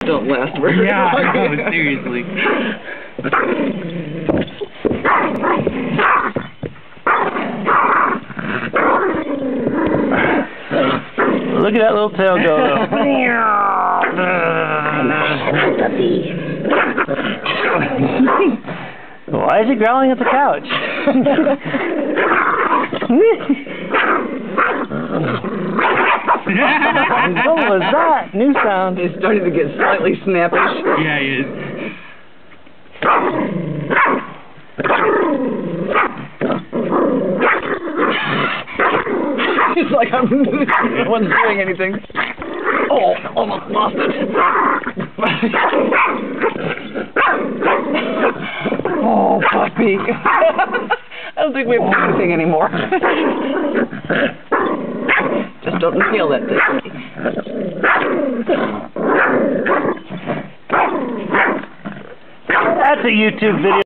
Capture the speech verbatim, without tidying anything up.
don't last very yeah, long. no, seriously. Look at that little tail go. Why is he growling at the couch? What was that? New sound. He's starting to get slightly snappish. Yeah, he is. It's like I'm no one's doing anything. Oh, almost lost it. Oh, puppy. I don't think we have anything anymore. Just don't inhale that thing. That's a YouTube video.